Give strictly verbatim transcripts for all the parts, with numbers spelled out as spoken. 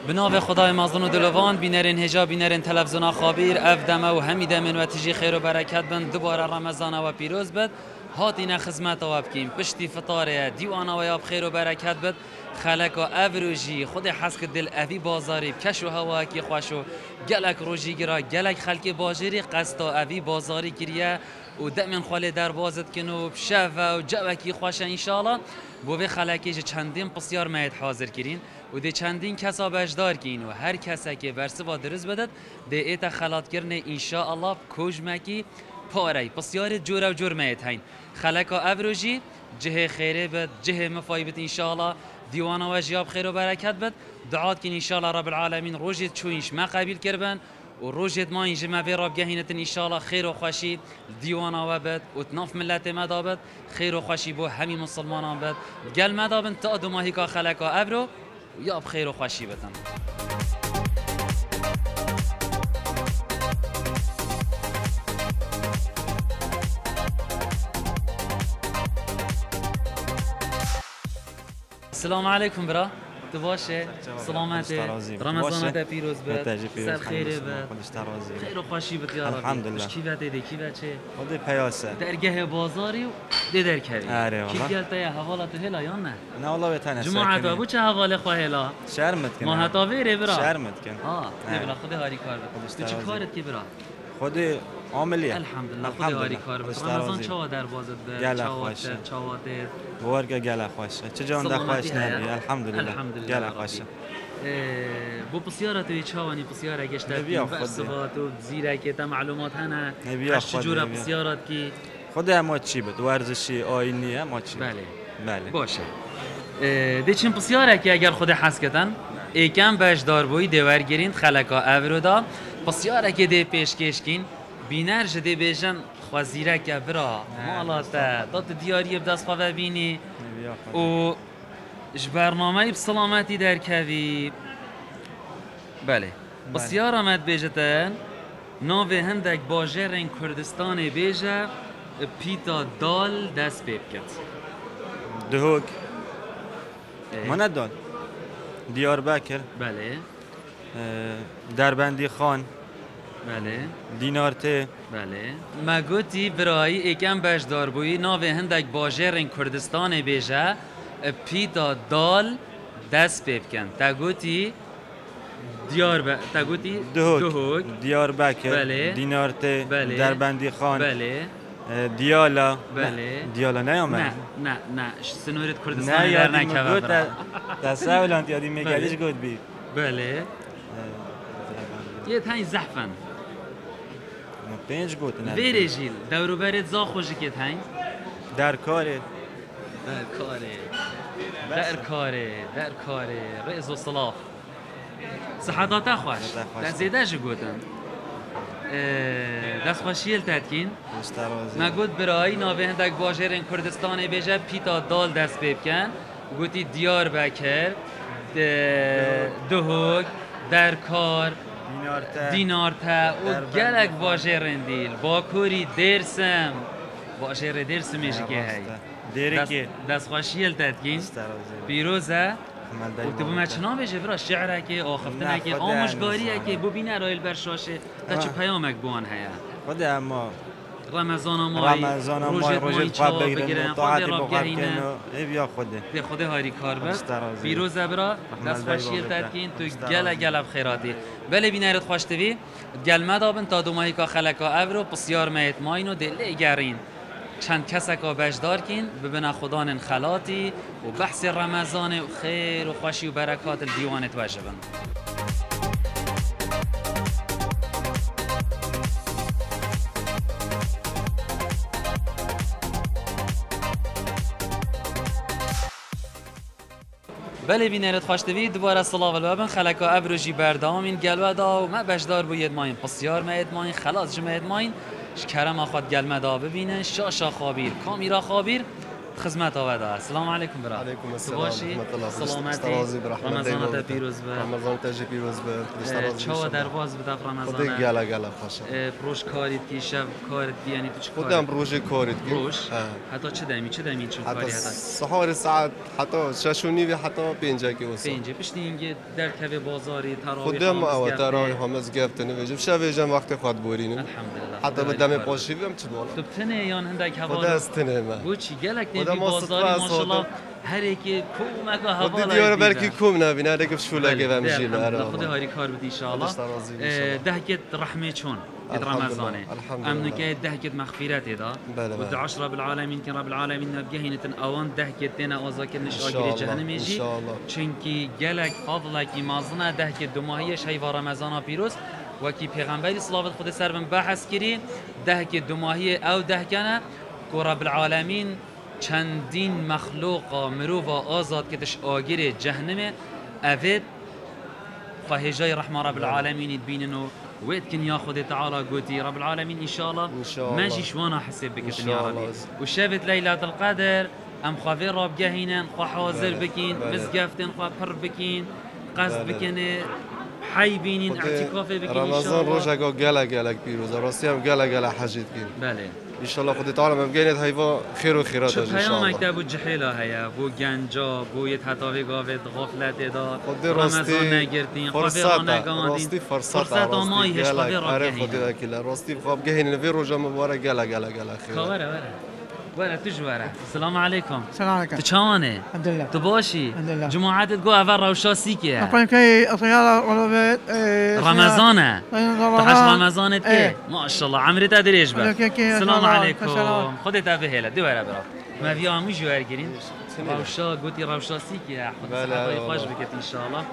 بناو خدای مازن و دلوان بینرین هجا بینرین تلفزیون خابیر افدمه و همی دمن و تجی خیر و برکت بند دوباره رمضان و پیروز بد هاتین خدمت و بکیم پشتی فطاره دیوانا و یاب خیر و برکت بد خلق و افروجی خود حسک دل اوی بازاری کش و هوا کی خوشو گلک روجی گرا گلک خلق باجری قصد اوی بازاری کریه و دمن خاله در بازد کنو شفا و جوکی خوش ان شاء الله بو به خلقی چندین بسیار مید حاضر کرین و ده چندین کسا بجدار کین و هر کسی که برسه با درست بدد ده ایت خلات کرنه ان شاء الله کوجمکی پاره بسیار جور و جور مید هین خلق افروجی جه خیره بد جه مفایبت ان شاء الله دیوانا و جیاب خیر و برکت بد دعات کن ان شاء الله رب العالمین روجت چوینش ما قبیل کربن و روجت ما اینجا ما راب گهینت ان شاء الله خیر و خوشی دیوانا و بد و تناف ملت ما دابد خیر و خوشی بو همی مسلمانان بد گل ما دابن تا دو ماهی کا خلق افرو یا بخیر و خوشی بتن. السلام علیکم برا تو باشه سلامت رمضان تا پیروز باد سر خیره باد خیر و خوشی باد یا رب کی بده دی کی بچه خود پیاسه درگاه بازاری و دی در کری کی گلتا یا حوالات هلا یا نه نه والله بتنه جمعه تا بو چه حواله خو هلا شرمت کن ما هتا ویره برا شرمت کن اه برا خود هاری کار بکن تو چی کارت کی برا خود عاملیه الحمدلله خود هاری کار بکن رمضان چه در بازت به چاوات چاوات بورگه گله خوشه چه جان ده خوش نبی الحمدلله گله خوشه بو بسیارت چاوانی بسیار گشت در بسوات و زیرکی تا معلومات هنه هشت جوره بسیارت کی خود ما چی بود ورزشی آینیه ما چی بله بله باشه دی چین بسیاره که اگر خود حس کردن یکم بهش داربوی دیور گیرین خلقا اورودا بسیاره که دی پیشکش کین بینر جدی بیجن خوازیره که برا مالاته داد دیاری بدست خواه بینی و برنامه بسلامتی در کوی بله بسیار آمد بیجتن ناوه هندک باجرین کردستان بیجه پیتا دال دست بیب کت دهوک من دال دیار بکر بله دربندی خان بله دینارته بله ما گوتی برای ایکم بشدار بویی ناوه هندک باجرین کردستان بیجه پیتا دال دست بیب کن تا گوتی دیار ب... تا گوتی دهوک دیار بکر بله دینارته بله دربندی خان بله دیالا بله دیالا نیامد نه نه نه سنورت کردستان در نکبه برا دست اولانت یادی میگردیش گود بی بله یه تایی زحفن پنج گوت نه ویره جیل دورو برد زا خوشی که تایی در کاره در کاره در کاره در کاره رئیس و صلاف صحتاتا خوش دست زیده جو گوتن دست خوشیل تدکین ما گوت برای ناوه هندک باجرین کردستان بیجه پیتا دال دست بیب کن گوتی دیار بکر دهوک در کار دینارته و گلک باجرین دیل باکوری درسم باجر درسم میشه که هی دست خوشیل تدکین پیروزه و تو بمچنا بشه برا شعره که آخفتنه که آموشگاریه که ببینه رایل برشاشه تا چه پیامک بوان هیا خود اما رمضان مای رمضان مای روزت خواب بگیرن طاعت بقابلن ای بیا خوده ده خود هاری کار بس پیروز برا دست خوشیل تدکین تو گل گل خیراتی ولی بینرت خوش توی گل مدابن تا دو ماهی که خلقا ابرو بسیار میت ماینو دل گرین چند کس که بجدار کین ببین خدان خلاتی و بحث رمضان و خیر و خوشی و برکات دیوانت واجبن بله بینرت خوش دوید دوباره صلاح و بابن خلقا ابروجی بردامین گلوه دا و ما بجدار بوید ماین بسیار مید ماین خلاص جمعید ماین کرم آخواد گلمه دا ببینن شاشا خابیر کامیرا خابیر خدمت آوده. السلام علیکم برا. علیکم السلام. باشی؟ سلامتی. رمضان تا پیروز به. رمضان تا پیروز به. چه درواز به دف رمضان. خود گلا گلا خوشه. روش کاریت کی شب کارت کی یعنی تو چه کاری؟ خودم روش کاریت کی. روش. حتی چه دمی چه دمی چون کاری حتی. سحر ساعت حتی ششونی و حتی پنجه کی واسه. پنجه پشتی اینگه در کب بازاری تراویح. خودم او تراویح همز گفتنی وجب شب جم وقت خود بورینم. الحمدلله. حتی به دم پاشی بیم چه بالا. تو تنه یان هندک هوا. خود است نه ما. بوچی گلک نبی بازاری ماشاءالله هر یکی کوم اگه هوا. خود دیار برکی کوم نبینه دیگه شوله و مجیل آره. خود هاری کار بدی ان شاء الله. دهکت رحمه چون. قد رمضانه. امن که دهکت مغفرت دا. و دعش رب العالمین که رب العالمین نبگهینتن آوان دهکت تنا آزاکر نشاگری جهنم یجی. چونکی گلک فضلکی مازنه دهکت دماهی شیء و رمضان پیروز. وکی پیغمبری صلوات خود سر بن بحث کردی ده که دو ماهی او ده کنه که رب العالمین چندین مخلوق مرو و آزاد کتش آگیر جهنم اوید خواهجای رحمه رب العالمین بینن و وید کن یا خود تعالی گوتی رب العالمین انشاءالله ماشی شوانا حسب بکتن یا ربی و شبت لیلت القدر ام خواهی راب گهینن خواه حاضر بکین مزگفتن خواه پر بکین قصد بکنه حی بینین اعتکاف بکنین رمضان روز اگه گله گله پیروز راستی هم گله گله حجید کن بله ان شاء الله خود تعالی ممکنه هیوا خیر و خیرات داشته ان شاء الله چه پیام مکتب جحیلا هیا بو گنجا بو یه تطاوی گاوت غفلت دا رمضان نگرتین فرصت راستی فرصت آمای هش خوابی را خود کلا راستی خواب گهین نوی روز مبارک گله گله گله خیر خبره بره ولا تجوره السلام عليكم السلام عليكم تشانه الحمد لله تباشي الحمد لله جمعات تقول افر وشاسي كي اقول كي الطياره ولو رمضان تحش رمضان كي ما شاء الله عمري تدري ايش بقى السلام عليكم خدت ابهله دو برا برا ما فيها مش جوارجين روشا قلتي روشاسي كي حضرتك خوش بك ان شاء الله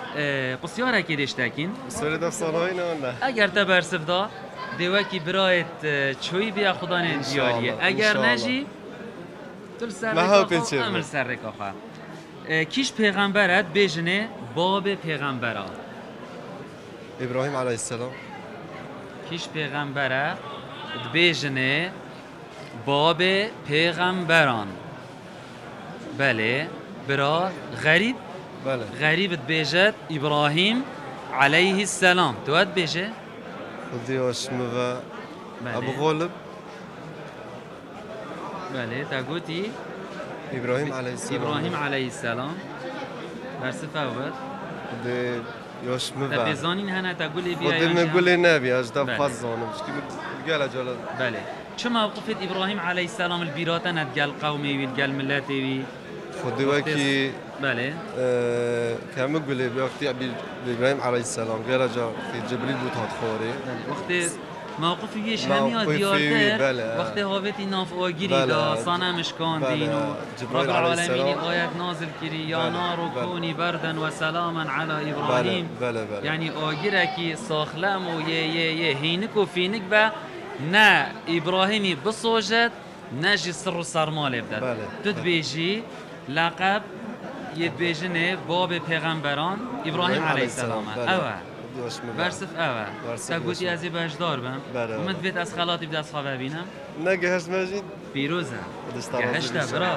بسياره كي دشتاكين بسياره دفصاناين ولا اگر تبرسف دا دیوکی برایت چوی بیا خدا دیاریه اگر نجی تل سر رکافا عمل سر رکافا کیش پیغمبرت بجنه باب پیغمبرا ابراهیم علیه السلام کیش پیغمبره بجنه باب پیغمبران بله برا غریب بله غریبت بیجت ابراهیم علیه السلام تواد بیجه وديوش مذا أبو غالب بله تقولي إبراهيم عليه السلام إبراهيم عليه السلام برسفة وبد دي يوش مذا تبيزانين هنا تقولي بيا ودي نقولي نبي أجدب فزانه مش كي قال جل بله شو موقف إبراهيم عليه السلام البيراتة نتقال قومي ويتقال ملاتي خدي وكي بله كم يقولي بوقت إبراهيم عليه السلام غير جا في جبريل بوتات خوري وقت موقف یش همیا دیارتر وقتی هاویتی ناف آگیری دا صنمش کاندین و رب العالمین آیت نازل کری یا نار کونی بردن و سلاما علی ابراهیم یعنی آگیرکی ساخلم و یه یه یه هینک و فینک با نه ابراهیمی بسوجد نه جی سر و سرمال بدد دود بیجی لقب یه بیجنه باب پیغمبران ابراهیم علیه السلام اوه برسف اوه تقوتی از این بهشدار بم اومد بیت از خلاتی بید از خواه ببینم نه گهشت مجید پیروزه گهشته برا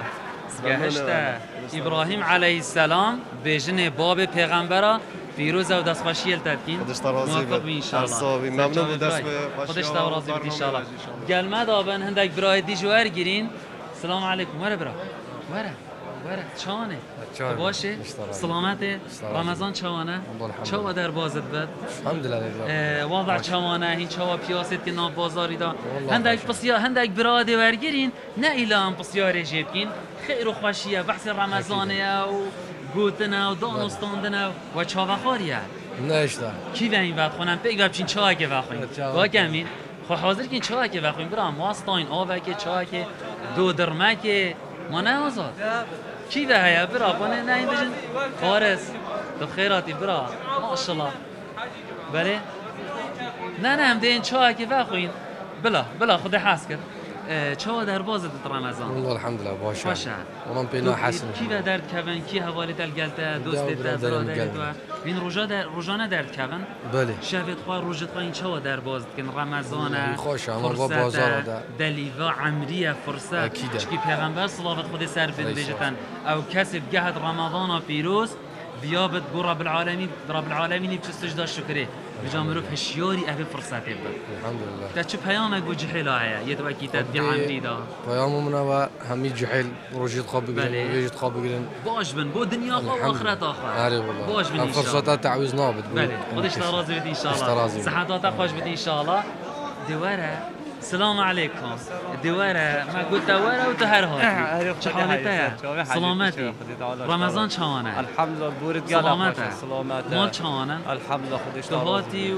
گهشته ابراهیم علیه السلام بیجنه باب پیغمبران پیروزه و دست خوشی التدکین موفق بی انشاءالله ممنون بود دست خودش تا راضی بید انشاءالله گلمه دابن هندک برای دی جوهر گیرین سلام علیکم وره برا وره وره چانه باشه سلامته رمضان چوانه چوا در بازت بد الحمدلله وضع چوانه این چوا پیاست که ناف بازاری دا هندک پسیا هندک براده ورگیرین نه ایلام پسیار جیبکین خیر و خوشیه بحث رمضانه و گوتنه و دانستاندنه و چاوا خاریه نه اشتا کی به این وقت خونم پیگ بچین چاه که وقوین با کمین خو حاضر کین چاه که وقوین برام واسطاین آوه که چاه که دو درمه که ما نه آزاد کی به هیا برا بانه نه این بجن فارس تو خیراتی برا ماشاءالله بله نه نه هم دین چاه که وقوین بلا بلا خود حس کرد چه در باز رمضان والله الحمد لله باشه باشه والله پینا حسن کی و درد کردن کی حوالی دل گلته دوست دل برادر تو این روزا در روزانه درد کردن بله شفت خو روزت خو این چه در باز کن رمضان خوش اما با بازار ده دلیوا عمریه فرصت چکی پیغمبر صلوات خود سر بن بجتن او کسب جهد رمضان پیروز بیابد گو رب العالمین رب العالمین بچ سجده شکری بجام رو هشیاری ابی فرصت بود الحمدلله تا چه پیامک بو جحیل آیا یه دو کیتات بی عمری دا پیاممون و همی جحیل روجید خواب بگیرن روجید خواب بگیرن باش بن بو دنیا خواب آخرت آخر آره والله باش بن ان شاء الله فرصتات تعویض نابد بله خودش راضی بد ان شاء الله صحتات خوش بد ان شاء الله دوره السلام عليكم دوره ما قلت دوره وتهر هاتي چه حالته سلامتی رمضان چوانه الحمد لله بورد گلا سلامته سلامته مال چوانه الحمد لله خودش هاتی و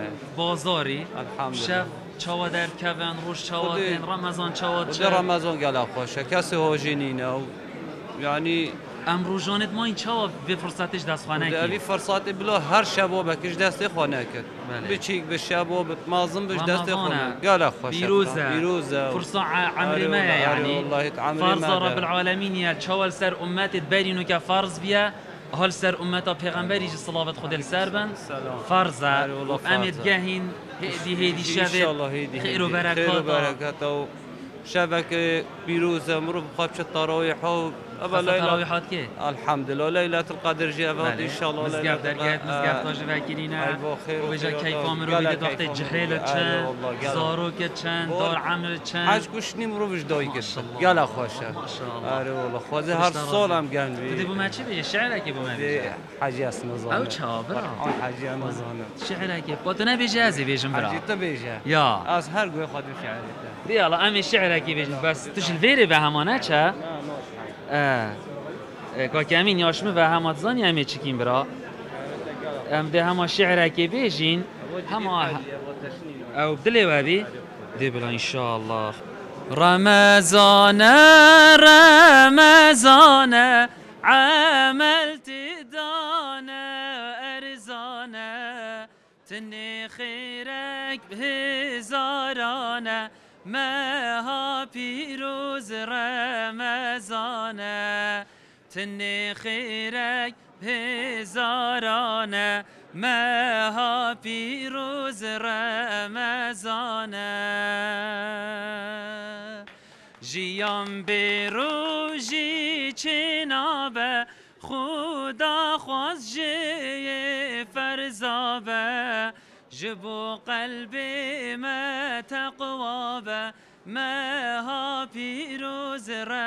بازاری الحمد لله شب چوا در کون روش چوا دین رمضان چوا چه رمضان گلا خوشه کسی هاجینینه یعنی امرو جانت ما این چوا به فرصتش دست خانه کی اوی فرصت بلا هر شباب کش دست خانه کرد بچیک به شباب مازم بش دست خانه گلا خوشه بیروزه بیروزه فرصه عمری ما يعني فرض رب العالمین یا چوا سر امت برینو که فرض بیا حال سر امتا پیغمبری جی صلوات خود سر بن فرضه و امید گهین هدی هدی شبه خیر و برکات و شبکه بیروزه مرو بخواب چه تراویح و تراویحات که الحمد لله لیلة القدر جواد ان شاء الله مزگب درگت مزگب تاج وکیلینه و بجا کیفام رو بیده وقت جحیل چند زارو که چند دار عمل چند حج کشنی مرو بش دایی که گلا خوشه آره والله خوازه هر سال هم گند بی بده بو ما چی بگه شعره که بو ما بگه حجی است نظانه او چا برا حجی نظانه شعره که با تو نبیجه ازی بیجم برا حجی تو بیجه یا از هر گوی خود شعره دی الله امی شعره که بیجم بس توش الویره به همانه چه که کمین یاشمه و همات زانی همه چکیم برا ام ده همه شعره که بیجین همه او بدلی وابی دی بلا انشاءالله رمضان رمضان عملت دانه ارزانه تنی خیرک بهزارانه ماها پیروز رمضانه تنی خیرک هزارانه ماها پیروز رمضانه جیام بروجی چنابه خدا خواست جی فرزابه جبو قلبی ما تقوابه ماها پیروز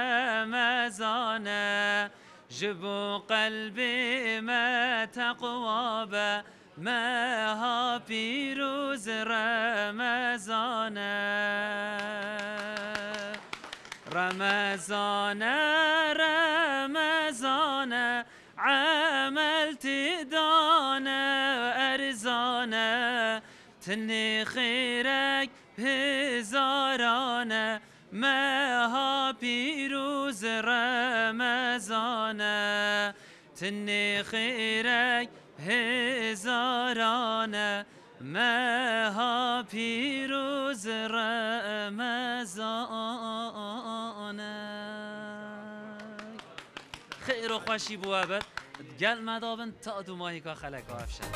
رمضانه جبو قلبي ما تقوى ماها پیروز رمضان رمضان رمضان عملت دانه ارزانه تنی خیرک هزارانه ماها پیروز رمضانه تنی خیرک هزارانه ماها پیروز رمضانه خیر و خوشی بوابد گل مدابن تا دو ماهی که خلق افشن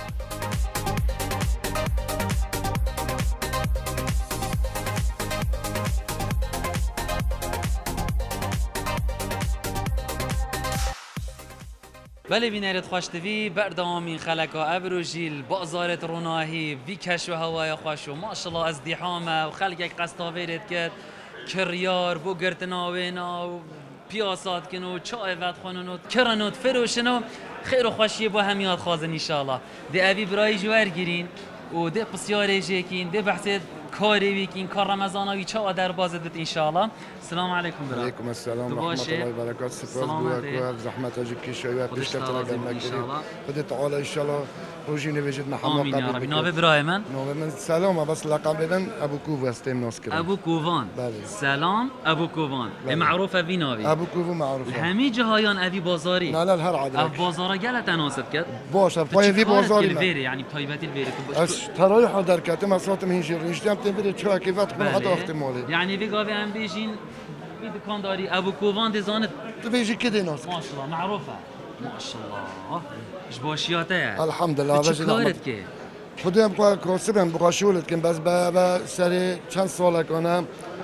بله بینرت خوشتوی بردامین خلقا ابرو جیل بازارت روناهی وی کش و هوای خوش و ماشالله از دیحامه و خلق یک قصتاویرت کد کریار بو گرتناوینا و پیاسات کنو چای ود خانونو کرنوت فروشنو خیر و خوشی با همیات خازن انشاءالله ده اوی برای جوار گیرین و ده پسیاره جیکین ده بحث کاری ویکین کار رمضانوی چا در بازد بت انشاءالله السلام علیکم برا علیکم السلام و رحمت الله و برکاته سپاس بوک و زحمت اجی کی شوی پیش کتر گرم خدا تعالی انشاءالله روزی نویجد محمد آمین یا رب نام برای من نام من سلام بس لقب بدن ابو کوو استیم ناس کردم ابو کووان بله سلام ابو کووان معروف ابی ناوی ابو کوو معروف همه جهایان ابی بازاری نه نه هر عادی اب بازارا گله تناسب کرد باشه پای وی بازاری الویری یعنی تایبت الویری از تراویح در کته مسات من هیچ ریشتم تنفيذ شو كيف تكون حتى احتمالي يعني بيقى ام بيجين في دكانداري ابو كوفان دي زانت تبيجي كده ناس ما شاء الله معروفه ما شاء الله ايش باشياته الحمد لله باجي كارت که خودم بقى كوسبم بقى شغلت كم بس با سري چند سال کنم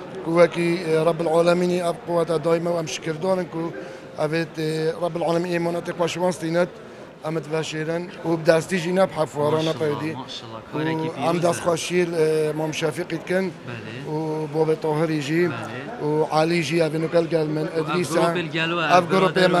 كوكي رب العالمين ابقوا دائما وامشكر دارن كو ابيت رب العالمين ايمانات قشوانس دينت امت بشيرن وبدستي جينا بحفورانا بيدي ما شاء الله كاركي عم داس خاشيل مام شفيق كان وبوب طاهر يجي وعلي يجي ابنو قال من ادريس اف جروب ما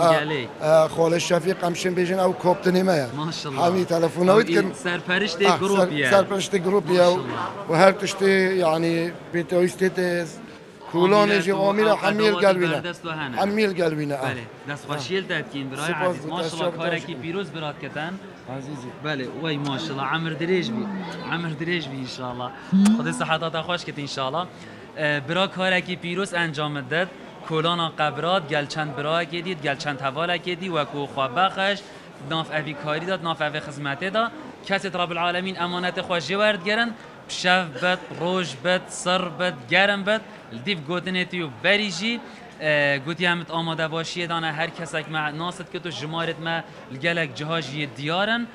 مثلا خال الشفيق امشن بيجن او كابتن ما ما شاء الله همي تلفونات كان سرپرشت جروب يا سرپرشت جروب يا وهر تشتي يعني بيتويستيت كولون جي امير حميل قلبنا حميل قلبنا بله دست خوشیل داد کین برای عزیز ماشاءالله کارکی پیروز برات کتن عزیزی بله وای ماشاءالله عمر دریج بی عمر دریج بی ان شاء الله خدا صحتات خوش کت ان شاء الله برا کارکی پیروز انجام داد کولان قبرات گل چند برای کدید گل چند حواله کدی و کو خو بخش ناف اوی کاری داد ناف اوی خدمت داد کسی رب العالمین امانت خوش ورد گرن شف بد روج بد سر بد گرم بد الدیف گوتنیتی و بریجی گوتی همت آماده باشی دانه هر کسک مع ناست که تو جمارت ما الگلک جهاجی دیارن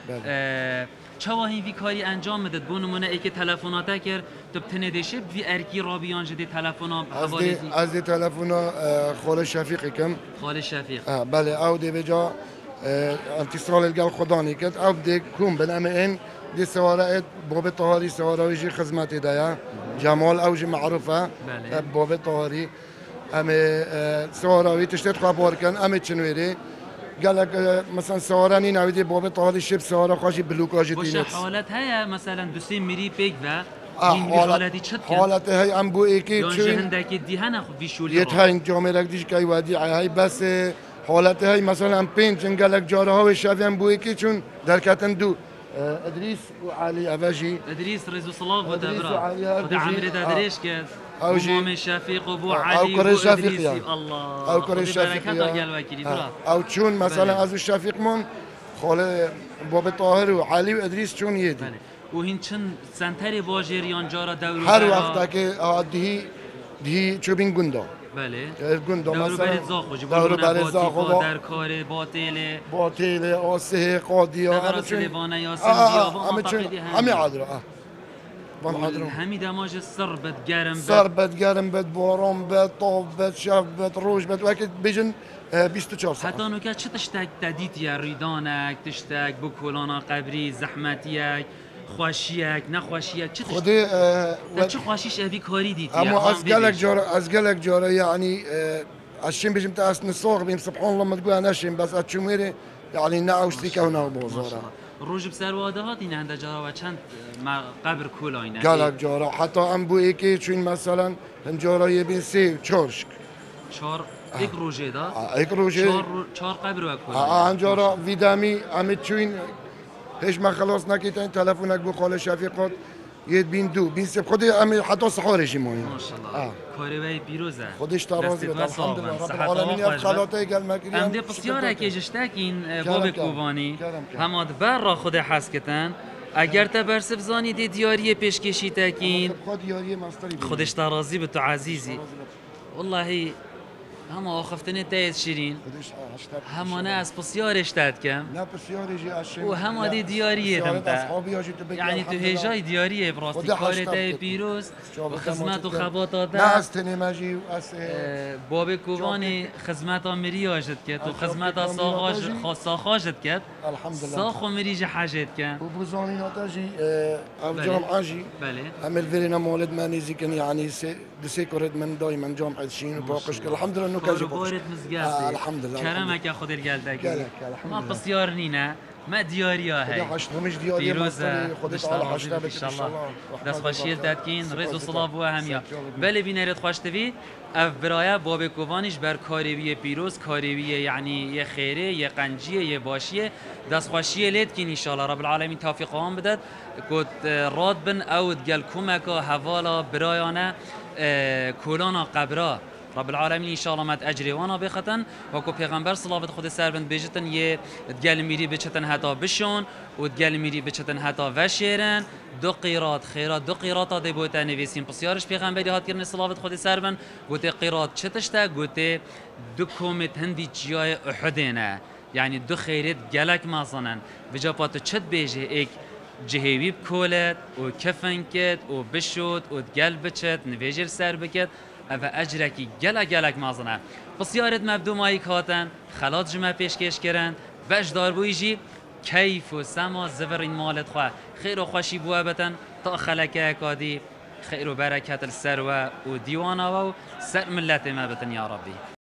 چواهی وی کاری انجام مدد بو نمونه ای که تلفناته کرد تو بتنه دیشه وی ارکی رابیان جدی تلفنا از دی تلفنا خال شفیقی کم خال شفیق بله او دی بجا انتصال الگل خدانی کد او دی کم بنامه این دي سوارات بوب طهاري سوارة يجي خدماتي دايا جمال اوجي معروفة بوب طهاري امي سوارة تشتت خبر كان امي تشنويري قال لك مثلا سوارة ني ناويدي بوب طهاري شيب سوارة خاشي بلوكاجي وش تينكس حالت هيا مثلا دوسي ميري بيك و حالتي تشت حالتي هي ام بو ايكي تشوين عندك دي هنا في شولي يتهاين جامرك ديش كاي وادي هاي بس حالتي هي مثلا بين قال لك جارها وشافي ام بو ايكي چون دركاتن دو ادريس وعلي افاجي ادريس رزو صلاف ودبرا ودا عمري دادريش كاس او مامي شفيق وبو علي او كري شفيق الله او كري شفيق او چون مثلا از شفيق من خاله باب طاهر وعلي وادريس چون يدي وهين چن سنتري باجريان جارا دورو هر وقت که دهی دهی چوبین گندا بله گندا مثلا دورو زاخو دورو بر زاخو در کار باطل باطل آسه قادیا همه چون یا سندیا همه چون همه عادره همي دماج سر بد گرم بد سر بد گرم بد باران بد طاف بد شف بد روج بد وقت بیشن بیست و چهار ساعت حتی نوکه چه تشتک تدید یا ریدانک تشتک بکولانا قبری زحمتیک خوشیک نخوشیک چه خودی چه خوشیش اوی کاری دیدی اما از گلک جاره از گلک جاره یعنی اشیم بیشم تا اسن ساق بیم سبحان الله ما تقول انا شیم بس اتشوميري يعني نعوشتي كونه بوزاره روج بسر واده این هنده جارا و چند قبر کولاینه گلک جاره حتی ام بو یکی چون مثلا هم جاره یه بین سه چارشک چهار یک روزه دا یک روزه چهار چهار قبر و کولاینه آن جارا ویدامی امید چون هیچ ما خلاص نکیتن تلفنک بو خاله شفیقات یه بین دو بین سه خودی امی حتی سحارشی ماین ماشاءالله کاری پیروزه خودش ترازی بود الحمدلله رب العالمین خلاطه گل مکری ام دی بسیاره که جشتکین باب کوبانی هماد بر را خود حس کتن اگر تا برسف زانی دی دیاری پیشکشی تکین خودش ترازی به تو عزیزی والله همه آخفتنی تایید شیرین همانه از بسیارش تد کم و همه دی دیاریه دمتا یعنی تو هجای دیاریه براستی کار تای پیروز و خدمت و خبات آده باب کوبانی خدمت آمری آجد کد و خدمت ساخاجد کد ساخ و مری جه حاجد کن و بوزانی ناتاجی جام عاجی عمل فيرينا مولد ما نيزيكن يعني دسي كورد من دايما جامعة شين وباقش الحمد لله انه كاجي بورد مزقاسي الحمد لله كرمك يا خدر قالدك ما بسيار نينا ما دياريا هي مش دياريا فيروزة خدش تعالى ان شاء الله دست خوشیل دادکین رز و صلاف و همیا بله بینرد خوشتوی اف برایا باب کووانش بر کاروی پیروز کاروی یعنی یه خیره یه قنجیه یه باشیه دست خوشیه لید کین ان شاء الله رب العالمین توفیق هم بدد کد راد بن او دگل کمکا حوالا برایانه کولانا قبرا رب العالمین ان شاء الله مت اجری وانا بختن وکو پیغمبر صلوات خود سر بند بجتن یه دگل میری بچتن حتا بشون و دگل میری بچتن حتا وشیرن دو قیرات خیرات دو قیرات ده بوت نویسین پسیارش پیغمبری هات کردن صلوات خود سر بند گوته قیرات چتشتا گوته دو کومت هندی جای احدینه يعني دو خيرت جلك مازنن بجاباتو چت بيجه ايك جهيوي بكولت وكفن كت وبشوت وتقل بچت نفيجر سر بكت افا اجركي جلا جلك مازنن بسيارت مبدو مايك هاتن خلاط جمع پیشکش کرن باش دار بويجي كيف وسما زفرين مالت خواه خير وخوشي بوابتن تا خلقه اكادي خير وبركات السروة وديوانا و سر ملت ما بتن يا ربي